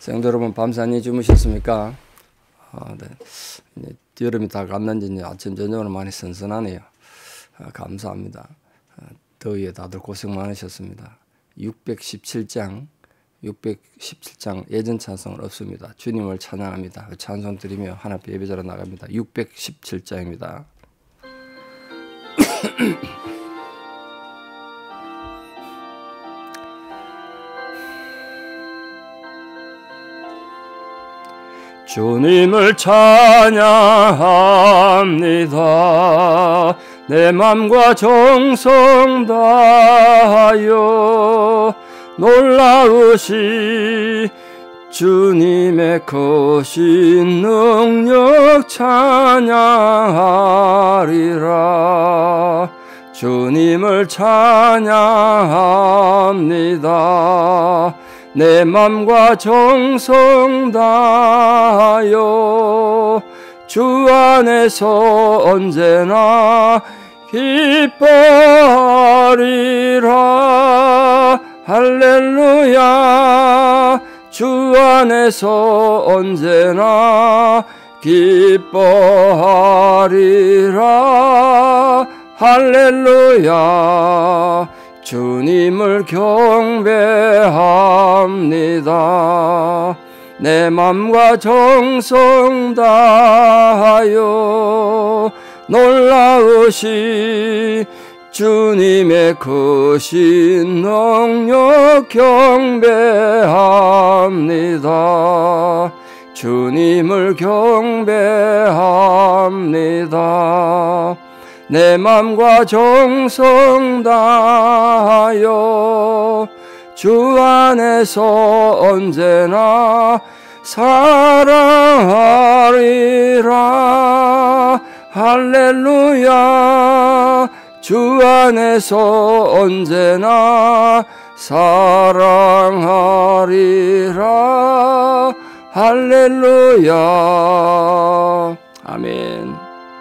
성도 여러분, 밤새 안녕히 주무셨습니까? 네. 이제 여름이 다 갔는지 이제 아침 저녁으로 많이 선선하네요. 감사합니다. 더위에 다들 고생 많으셨습니다. 617장 예전 찬송은 없습니다. 주님을 찬양합니다. 찬송 드리며 하나님 예배자로 나갑니다. 617장입니다. 주님을 찬양합니다. 내 맘과 정성 다하여 놀라우시 주님의 크신 능력 찬양하리라. 주님을 찬양합니다. 내 맘과 정성 다하여 주 안에서 언제나 기뻐하리라. 할렐루야. 주 안에서 언제나 기뻐하리라. 할렐루야. 주님을 경배합니다. 내 맘과 정성 다하여 놀라우시 주님의 크신 능력 경배합니다. 주님을 경배합니다. 내 맘과 정성 다하여 주 안에서 언제나 사랑하리라. 할렐루야. 주 안에서 언제나 사랑하리라. 할렐루야. 아멘.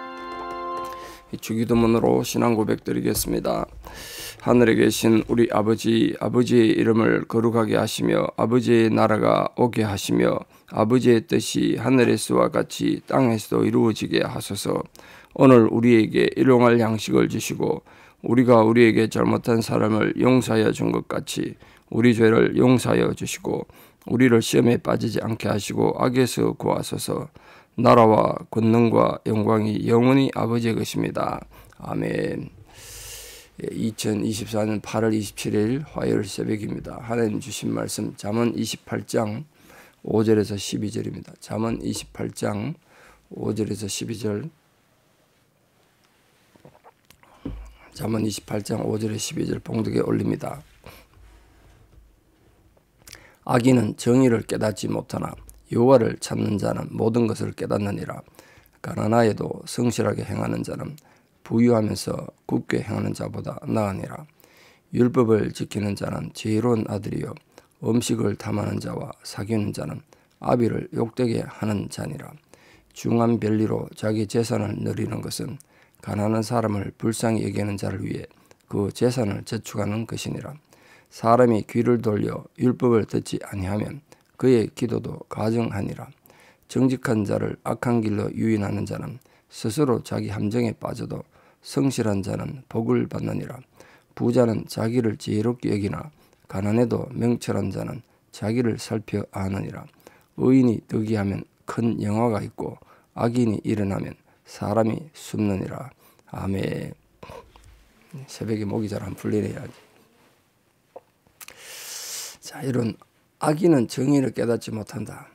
주기도문으로 신앙 고백 드리겠습니다. 하늘에 계신 우리 아버지, 아버지의 이름을 거룩하게 하시며 아버지의 나라가 오게 하시며 아버지의 뜻이 하늘에서와 같이 땅에서도 이루어지게 하소서. 오늘 우리에게 일용할 양식을 주시고 우리가 우리에게 잘못한 사람을 용서하여 준 것 같이 우리 죄를 용서하여 주시고 우리를 시험에 빠지지 않게 하시고 악에서 구하소서. 나라와 권능과 영광이 영원히 아버지의 것입니다. 아멘. 2024년 8월 27일 화요일 새벽입니다. 하나님 주신 말씀 잠언 28장 5절에서 12절입니다. 잠언 28장 5절에서 12절. 잠언 28장 5절에서 12절 봉독에 올립니다. 악인은 정의를 깨닫지 못하나 여호와를 찾는 자는 모든 것을 깨닫느니라. 가난하여도 성실하게 행하는 자는 부유하면서 굳게 행하는 자보다 나으니라. 율법을 지키는 자는 지혜로운 아들이요 음식을 탐하는 자와 사귀는 자는 아비를 욕되게 하는 자니라. 중한 별리로 자기 재산을 누리는 것은 가난한 사람을 불쌍히 여기는 자를 위해 그 재산을 저축하는 것이니라. 사람이 귀를 돌려 율법을 듣지 아니하면 그의 기도도 가증하니라. 정직한 자를 악한 길로 유인하는 자는 스스로 자기 함정에 빠져도 성실한 자는 복을 받느니라. 부자는 자기를 지혜롭게 여기나 가난해도 명철한 자는 자기를 살펴 아느니라. 의인이 득이하면 큰 영화가 있고 악인이 일어나면 사람이 숨느니라. 아멘. 새벽에 목이 잘 안 풀리네요. 자, 이런 악인은 정의를 깨닫지 못한다.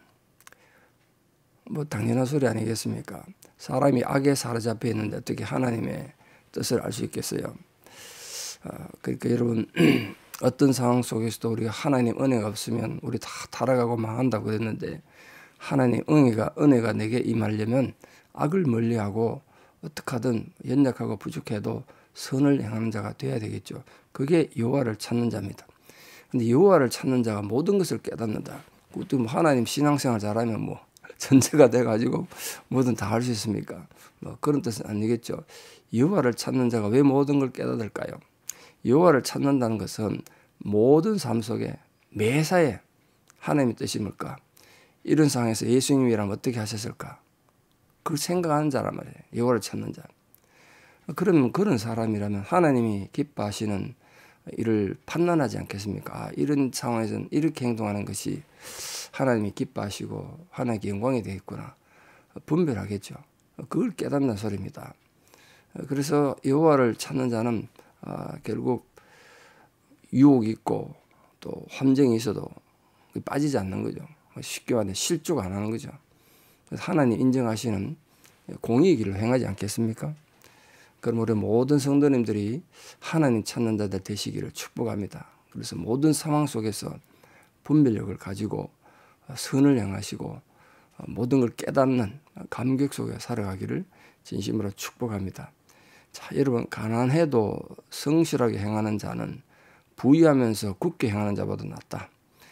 뭐 당연한 소리 아니겠습니까? 사람이 악에 사로잡혀 있는데 어떻게 하나님의 뜻을 알 수 있겠어요? 그러니까 여러분 어떤 상황 속에서도 우리가 하나님 은혜가 없으면 우리 다 타락하고 망한다고 그랬는데 하나님 은혜가 내게 임하려면 악을 멀리하고 어떻게 하든 연약하고 부족해도 선을 행하는 자가 되어야 되겠죠. 그게 여호와를 찾는 자입니다. 근데 여호와를 찾는 자가 모든 것을 깨닫는다. 그것도 뭐 하나님 신앙생활 잘하면 뭐 전제가 돼가지고 뭐든 다 할 수 있습니까? 뭐 그런 뜻은 아니겠죠. 여호와를 찾는 자가 왜 모든 걸 깨닫을까요? 여호와를 찾는다는 것은 모든 삶 속에 매사에 하나님의 뜻이 뭘까? 이런 상황에서 예수님이라면 어떻게 하셨을까? 그걸 생각하는 자란 말이에요. 여호와를 찾는 자. 그러면 그런 사람이라면 하나님이 기뻐하시는 일을 판단하지 않겠습니까? 아, 이런 상황에서는 이렇게 행동하는 것이 하나님이 기뻐하시고 하나님께 영광이 되겠구나. 분별하겠죠. 그걸 깨닫는 소리입니다. 그래서 여호와를 찾는 자는 결국 유혹이 있고 또 함정이 있어도 빠지지 않는 거죠. 쉽게 말하면 실족 안 하는 거죠. 하나님 인정하시는 공의의 길을 행하지 않겠습니까? 그럼 우리 모든 성도님들이 하나님 찾는 자들 되시기를 축복합니다. 그래서 모든 상황 속에서 분별력을 가지고 선을 행하시고 모든 걸 깨닫는 감격 속에 살아가기를 진심으로 축복합니다. 자, 여러분, 가난해도 성실하게 행하는 자는 부유하면서 굳게 행하는 자보다 낫다.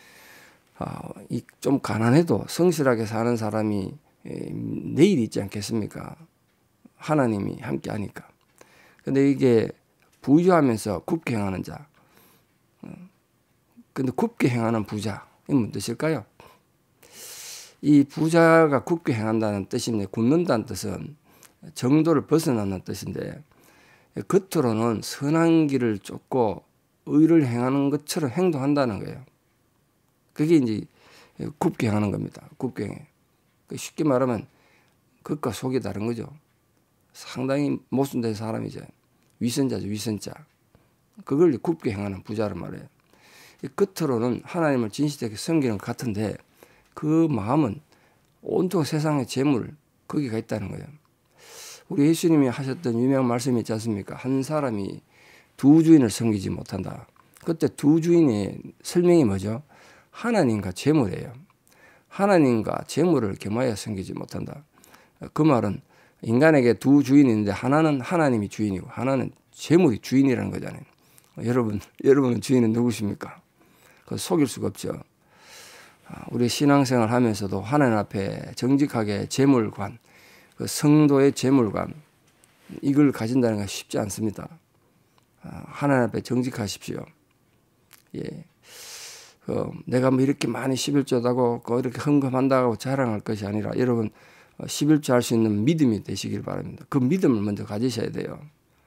좀 가난해도 성실하게 사는 사람이 내일이 있지 않겠습니까? 하나님이 함께 하니까. 근데 이게 부유하면서 굽게 행하는 자. 근데 굽게 행하는 부자. 이게 무슨 뜻일까요? 이 부자가 굽게 행한다는 뜻인데, 굽는다는 뜻은 정도를 벗어나는 뜻인데, 겉으로는 선한 길을 쫓고 의를 행하는 것처럼 행동한다는 거예요. 그게 이제 굽게 행하는 겁니다. 굽게 행해. 쉽게 말하면 겉과 속이 다른 거죠. 상당히 모순된 사람이죠. 위선자죠, 위선자. 그걸 굽게 행하는 부자란 말이에요. 겉으로는 하나님을 진실되게 섬기는 것 같은데 그 마음은 온통 세상의 재물 거기가 있다는 거예요. 우리 예수님이 하셨던 유명한 말씀이 있지 않습니까? 한 사람이 두 주인을 섬기지 못한다. 그때 두 주인의 설명이 뭐죠? 하나님과 재물이에요. 하나님과 재물을 겸하여 섬기지 못한다. 그 말은 인간에게 두 주인이 있는데 하나는 하나님이 주인이고 하나는 재물이 주인이라는 거잖아요. 여러분은 주인은 누구십니까? 그거 속일 수가 없죠. 우리 신앙생활 하면서도 하나님 앞에 정직하게 재물관, 그 성도의 재물관, 이걸 가진다는 건 쉽지 않습니다. 하나님 앞에 정직하십시오. 예. 내가 뭐 이렇게 많이 11조다고 이렇게 헌금한다고 자랑할 것이 아니라 여러분 11조 할 수 있는 믿음이 되시길 바랍니다. 그 믿음을 먼저 가지셔야 돼요.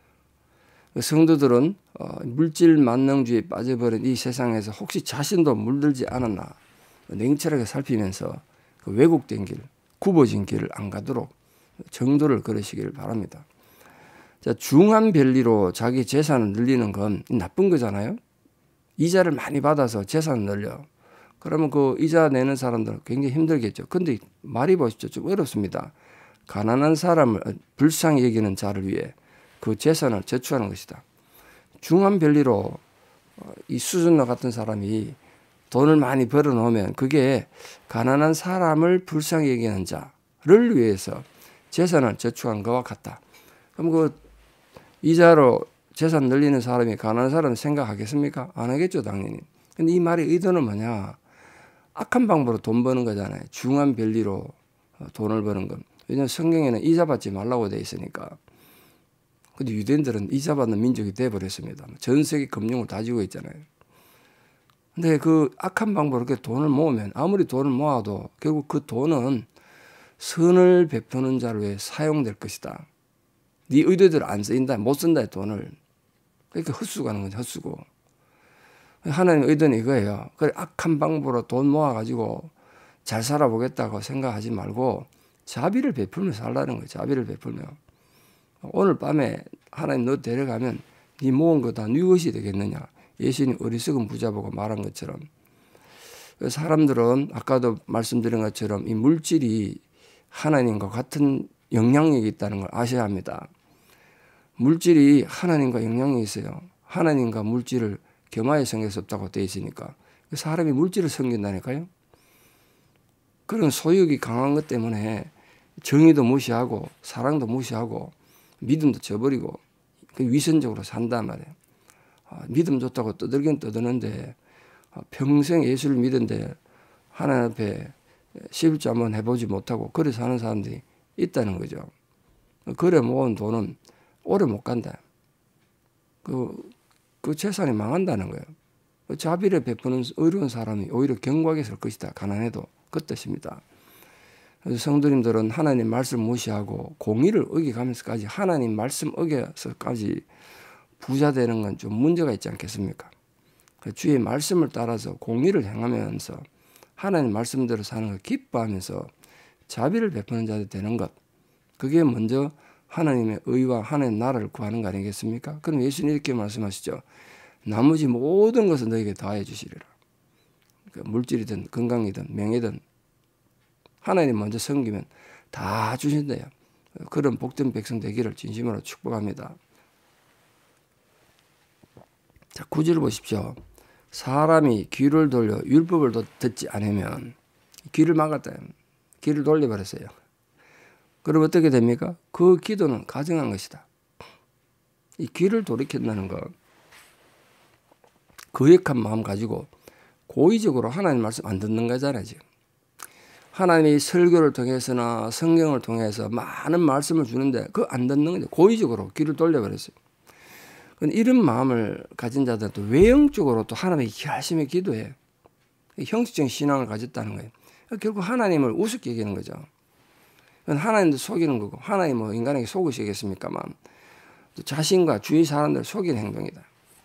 성도들은 물질 만능주의에 빠져버린 이 세상에서 혹시 자신도 물들지 않았나 냉철하게 살피면서 그 왜곡된 길, 굽어진 길을 안 가도록 정도를 걸으시길 바랍니다. 자, 중한 별리로 자기 재산을 늘리는 건 나쁜 거잖아요. 이자를 많이 받아서 재산을 늘려. 그러면 그 이자 내는 사람들은 굉장히 힘들겠죠. 근데 말이 보십시오. 좀 어렵습니다. 가난한 사람을 불쌍히 여기는 자를 위해 그 재산을 저축하는 것이다. 중한 별리로 이 수준과 같은 사람이 돈을 많이 벌어 놓으면 그게 가난한 사람을 불쌍히 여기는 자를 위해서 재산을 저축한 것과 같다. 그럼 그 이자로 재산 늘리는 사람이 가난한 사람 생각하겠습니까? 안 하겠죠, 당연히. 근데 이 말의 의도는 뭐냐? 악한 방법으로 돈 버는 거잖아요. 중한 별리로 돈을 버는 건. 왜냐하면 성경에는 이자 받지 말라고 되어 있으니까. 근데 유대인들은 이자 받는 민족이 되어버렸습니다. 전 세계 금융을 다 쥐고 있잖아요. 근데 그 악한 방법으로 이렇게 돈을 모으면 아무리 돈을 모아도 결국 그 돈은 선을 베푸는 자를 위해 사용될 것이다. 네 의도대로 안 쓰인다, 못 쓴다, 돈을. 그러니까 헛수고하는 거죠, 헛수고. 하나님 의도는 이거예요. 그래, 악한 방법으로 돈 모아가지고 잘 살아보겠다고 생각하지 말고 자비를 베풀며 살라는 거예요. 자비를 베풀며. 오늘 밤에 하나님 너 데려가면 네 모은 거 다 네 것이 되겠느냐. 예수님 어리석은 부자 보고 말한 것처럼. 사람들은 아까도 말씀드린 것처럼 이 물질이 하나님과 같은 영향력이 있다는 걸 아셔야 합니다. 물질이 하나님과 영향력이 있어요. 하나님과 물질을 겸하여 섬길 수 없다고 되어 있으니까. 사람이 물질을 섬긴다니까요. 그런 소유욕이 강한 것 때문에 정의도 무시하고 사랑도 무시하고 믿음도 저버리고 위선적으로 산단 말이에요. 믿음 좋다고 떠들긴 떠드는데 평생 예수를 믿은데 하나님 앞에 11조 한번 해보지 못하고 그래 사는 사람들이 있다는 거죠. 그래 모은 돈은 오래 못 간다. 그 재산이 망한다는 거예요. 자비를 베푸는 의로운 사람이 오히려 견고하게 설 것이다. 가난해도 그 뜻입니다. 그래서 성도님들은 하나님 말씀 무시하고 공의를 어겨가면서까지 하나님 말씀 어겨서까지 부자 되는 건 좀 문제가 있지 않겠습니까? 주의 말씀을 따라서 공의를 행하면서 하나님 말씀대로 사는 걸 기뻐하면서 자비를 베푸는 자들 되는 것, 그게 먼저 하나님의 의와 하나님 나라를 구하는 거 아니겠습니까? 그럼 예수님 이렇게 말씀하시죠. 나머지 모든 것을 너에게 다해 주시리라. 그러니까 물질이든 건강이든 명예든 하나님 먼저 섬기면 다 주신대요. 그런 복된 백성 되기를 진심으로 축복합니다. 자, 9절 보십시오. 사람이 귀를 돌려 율법을 듣지 않으면 귀를 막았다. 귀를 돌려버렸어요. 그럼 어떻게 됩니까? 그 기도는 가증한 것이다. 이 귀를 돌이킨다는 것, 거역한 마음 가지고 고의적으로 하나님 말씀 안 듣는 거잖아요. 지금 하나님이 설교를 통해서나 성경을 통해서 많은 말씀을 주는데 그거 안 듣는 거죠. 고의적으로 귀를 돌려버렸어요. 이런 마음을 가진 자들도 외형적으로 또 하나님이 열심히 기도해. 형식적인 신앙을 가졌다는 거예요. 결국 하나님을 우습게 여기는 거죠. 하나님도 속이는 거고, 하나님 뭐 인간에게 속으시겠습니까만 자신과 주위 사람들을 속이는 행동이다.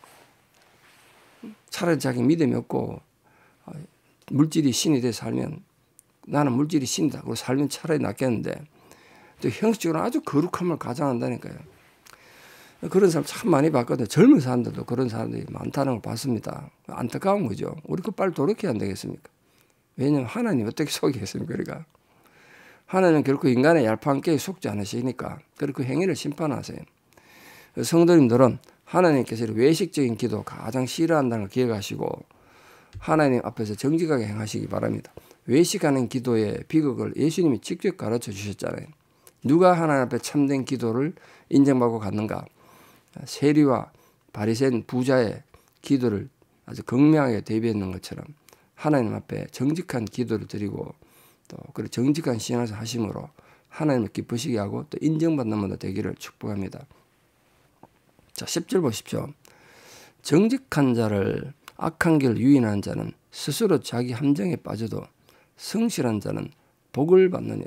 차라리 자기 믿음이 없고 물질이 신이 돼 살면 나는 물질이 신이다 그러고 살면 차라리 낫겠는데 또 형식적으로 아주 거룩함을 가장한다니까요. 그런 사람 참 많이 봤거든요. 젊은 사람들도 그런 사람들이 많다는 걸 봤습니다. 안타까운 거죠. 우리 그 빨리 돌이켜야 안 되겠습니까? 왜냐하면 하나님 어떻게 속이겠습니까? 그러니까 하나님은 결코 인간의 얄팍한 깨에 속지 않으시니까 그 행위를 심판하세요. 성도님들은 하나님께서 외식적인 기도 가장 싫어한다는 걸 기억하시고 하나님 앞에서 정직하게 행하시기 바랍니다. 외식하는 기도의 비극을 예수님이 직접 가르쳐 주셨잖아요. 누가 하나님 앞에 참된 기도를 인정받고 갔는가? 세리와 바리새인 부자의 기도를 아주 극명하게 대비했는 것처럼 하나님 앞에 정직한 기도를 드리고 또 그 정직한 신앙을 하심으로 하나님을 기쁘시게 하고 또 인정받는 분들 되기를 축복합니다. 자, 10절 보십시오. 정직한 자를 악한 길을 유인하는 자는 스스로 자기 함정에 빠져도 성실한 자는 복을 받느니라.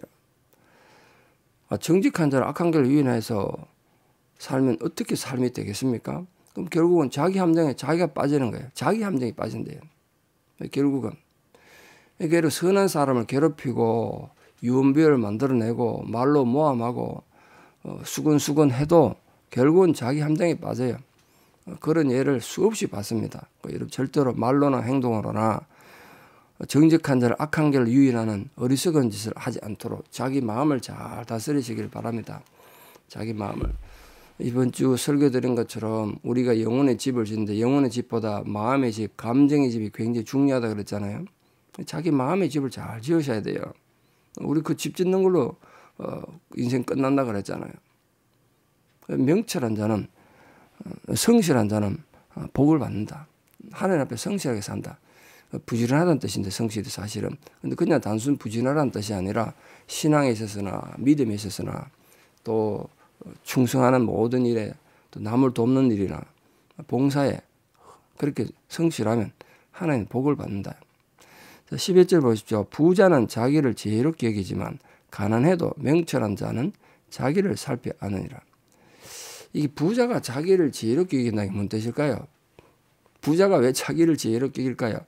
정직한 자를 악한 길을 유인해서 살면 어떻게 삶이 되겠습니까? 그럼 결국은 자기 함정에 자기가 빠지는 거예요. 자기 함정에 빠진대요. 결국은 그러니까 선한 사람을 괴롭히고 유언비어를 만들어내고 말로 모함하고 수근수근 해도 결국은 자기 함정에 빠져요. 그런 예를 수없이 봤습니다. 여러분 절대로 말로나 행동으로나 정직한 자를 악한 길을 유인하는 어리석은 짓을 하지 않도록 자기 마음을 잘 다스리시길 바랍니다. 자기 마음을. 이번 주 설교 드린 것처럼 우리가 영혼의 집을 짓는데 영혼의 집보다 마음의 집, 감정의 집이 굉장히 중요하다 그랬잖아요. 자기 마음의 집을 잘 지으셔야 돼요. 우리 그 집 짓는 걸로 인생 끝난다 그랬잖아요. 명철한 자는 성실한 자는 복을 받는다. 하나님 앞에 성실하게 산다. 부지런하다는 뜻인데 성실이 사실은. 근데 그냥 단순 부지런하다는 뜻이 아니라 신앙에 있어서나 믿음에 있어서나 또 충성하는 모든 일에 또 남을 돕는 일이나 봉사에 그렇게 성실하면 하나님 복을 받는다. 11절 보십시오. 부자는 자기를 지혜롭게 여기지만 가난해도 명철한 자는 자기를 살피 아느니라. 이게 부자가 자기를 지혜롭게 여긴다는 게 뭔 뜻일까요? 부자가 왜 자기를 지혜롭게 여길까요?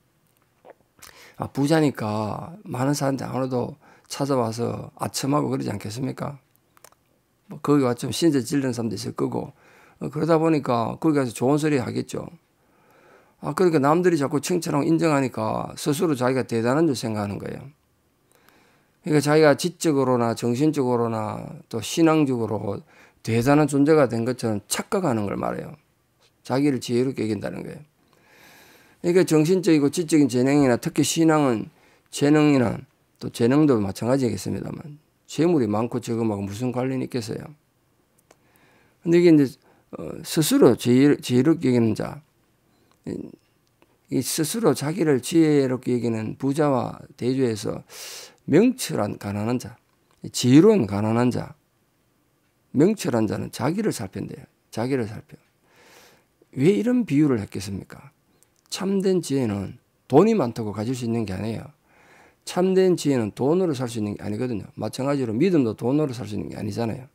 부자니까 많은 사람들 아무래도 찾아와서 아첨하고 그러지 않겠습니까? 거기 와서 좀 신세 질리는 사람도 있을 거고 그러다 보니까 거기 가서 좋은 소리 하겠죠. 그러니까 남들이 자꾸 칭찬하고 인정하니까 스스로 자기가 대단한 줄 생각하는 거예요. 그러니까 자기가 지적으로나 정신적으로나 또 신앙적으로 대단한 존재가 된 것처럼 착각하는 걸 말해요. 자기를 지혜롭게 여긴다는 거예요. 그러니까 정신적이고 지적인 재능이나 특히 신앙은 재능이나 또 재능도 마찬가지겠습니다만 재물이 많고 적음하고 무슨 관련이 있겠어요. 근데 이게 이제 스스로 지혜롭게 여기는 자, 이 스스로 자기를 지혜롭게 여기는 부자와 대조해서 명철한 가난한 자, 지혜로운 가난한 자, 명철한 자는 자기를 살핀대요. 자기를 살펴. 왜 이런 비유를 했겠습니까? 참된 지혜는 돈이 많다고 가질 수 있는 게 아니에요. 참된 지혜는 돈으로 살 수 있는 게 아니거든요. 마찬가지로 믿음도 돈으로 살 수 있는 게 아니잖아요.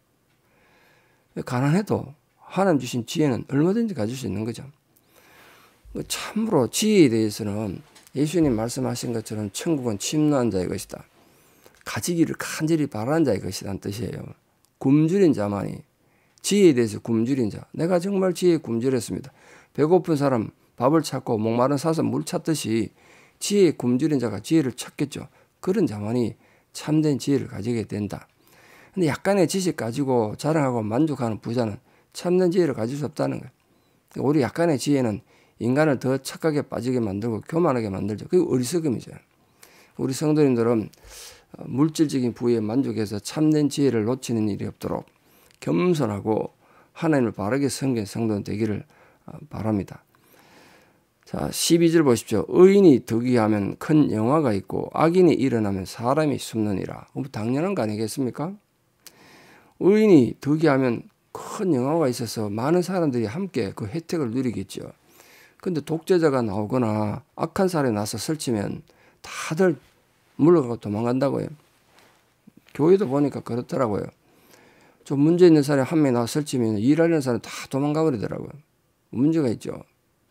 가난해도 하나님 주신 지혜는 얼마든지 가질 수 있는 거죠. 참으로 지혜에 대해서는 예수님 말씀하신 것처럼 천국은 침노한 자의 것이다. 가지기를 간절히 바라는 자의 것이라는 뜻이에요. 굶주린 자만이, 지혜에 대해서 굶주린 자. 내가 정말 지혜에 굶주렸습니다. 배고픈 사람 밥을 찾고 목마른 사슴 물 찾듯이 지혜에 굶주린 자가 지혜를 찾겠죠. 그런 자만이 참된 지혜를 가지게 된다. 근데 약간의 지식 가지고 자랑하고 만족하는 부자는 참된 지혜를 가질 수 없다는 거예요. 우리 약간의 지혜는 인간을 더 착하게 빠지게 만들고 교만하게 만들죠. 그게 어리석음이죠. 우리 성도님들은 물질적인 부에 만족해서 참된 지혜를 놓치는 일이 없도록 겸손하고 하나님을 바르게 섬긴 성도는 되기를 바랍니다. 자, 12절 보십시오. 의인이 득이하면 큰 영화가 있고 악인이 일어나면 사람이 숨느니라. 당연한 거 아니겠습니까? 의인이 득이하면 큰 영화가 있어서 많은 사람들이 함께 그 혜택을 누리겠죠. 근데 독재자가 나오거나 악한 사람이 나서 설치면 다들 물러가고 도망간다고요. 교회도 보니까 그렇더라고요. 좀 문제 있는 사람이 한 명이 나서 설치면 일하려는 사람이 다 도망가 버리더라고요. 문제가 있죠.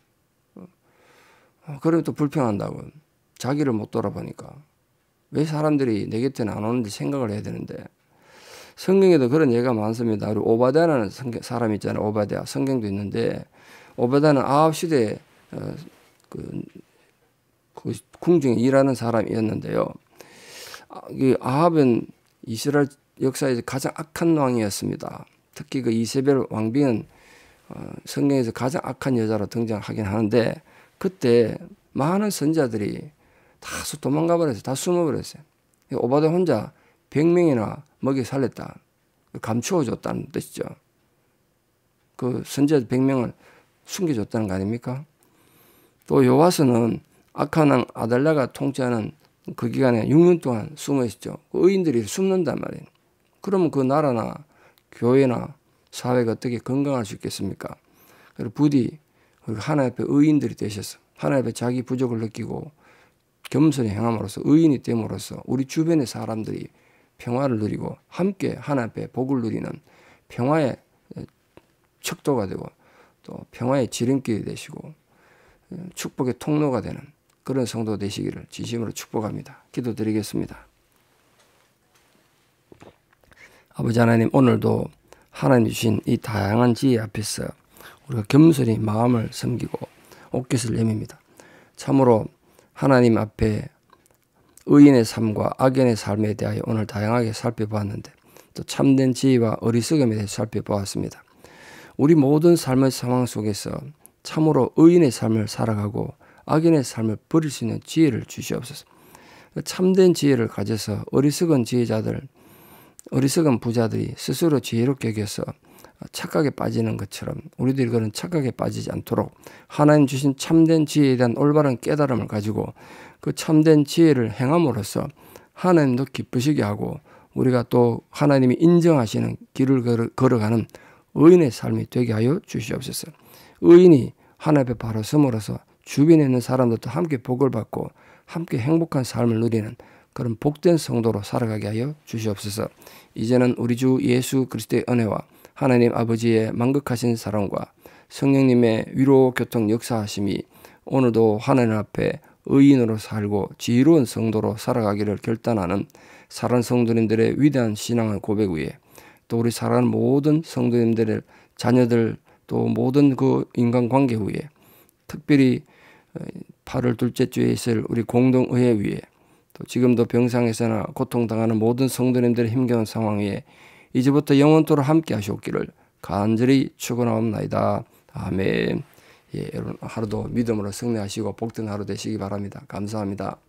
그러면 또 불평한다고. 자기를 못 돌아보니까. 왜 사람들이 내 곁에는 안 오는지 생각을 해야 되는데. 성경에도 그런 예가 많습니다. 우리 오바댜라는 사람 있잖아요. 오바댜. 성경도 있는데 오바댜는 아합 시대에 그 궁중에 일하는 사람이었는데요. 이 아합은 이스라엘 역사에서 가장 악한 왕이었습니다. 특히 그 이세벨 왕비는 성경에서 가장 악한 여자로 등장하긴 하는데 그때 많은 선지자들이 다 도망가 버렸어요. 다 숨어 버렸어요. 오바댜 혼자 100명이나 먹여 살렸다. 감추어 줬다는 뜻이죠. 그 선지자 100명을 숨겨줬다는 거 아닙니까? 또 요아스는 악한 왕 아달랴가 통치하는 그 기간에 6년 동안 숨어 있었죠. 의인들이 숨는단 말이에요. 그러면 그 나라나 교회나 사회가 어떻게 건강할 수 있겠습니까? 그리고 부디 하나님 앞에 의인들이 되셔서 하나님 앞에 자기 부족을 느끼고 겸손히 행함으로써 의인이 됨으로써 우리 주변의 사람들이 평화를 누리고 함께 하나님 앞에 복을 누리는 평화의 척도가 되고 또 평화의 지름길이 되시고 축복의 통로가 되는 그런 성도 되시기를 진심으로 축복합니다. 기도드리겠습니다. 아버지 하나님, 오늘도 하나님 주신 이 다양한 지혜 앞에서 우리가 겸손히 마음을 섬기고 옷깃을 내밉니다. 참으로 하나님 앞에 의인의 삶과 악인의 삶에 대하여 오늘 다양하게 살펴보았는데 또 참된 지혜와 어리석음에 대해서 살펴보았습니다. 우리 모든 삶의 상황 속에서 참으로 의인의 삶을 살아가고 악인의 삶을 버릴 수 있는 지혜를 주시옵소서. 참된 지혜를 가져서 어리석은 부자들이 스스로 지혜롭게 여겨서 착각에 빠지는 것처럼 우리들이 그런 착각에 빠지지 않도록 하나님 주신 참된 지혜에 대한 올바른 깨달음을 가지고 그 참된 지혜를 행함으로써 하나님도 기쁘시게 하고 우리가 또 하나님이 인정하시는 길을 걸어가는 의인의 삶이 되게 하여 주시옵소서. 의인이 하나님 앞에 바로 섬으로써 주변에 있는 사람들도 함께 복을 받고 함께 행복한 삶을 누리는 그런 복된 성도로 살아가게 하여 주시옵소서. 이제는 우리 주 예수 그리스도의 은혜와 하나님 아버지의 만극하신 사랑과 성령님의 위로 교통 역사하심이 오늘도 하나님 앞에 의인으로 살고 지혜로운 성도로 살아가기를 결단하는 사랑하는 성도님들의 위대한 신앙의 고백 위에 또 우리 사랑하는 모든 성도님들의 자녀들 또 모든 그 인간관계 위에 특별히 8월 둘째 주에 있을 우리 공동의회 위에 또 지금도 병상에서나 고통당하는 모든 성도님들의 힘겨운 상황 위에 이제부터 영원토록 함께 하시옵기를 간절히 축원하옵나이다. 아멘. 예, 여러분 하루도 믿음으로 승리하시고 복된 하루 되시기 바랍니다. 감사합니다.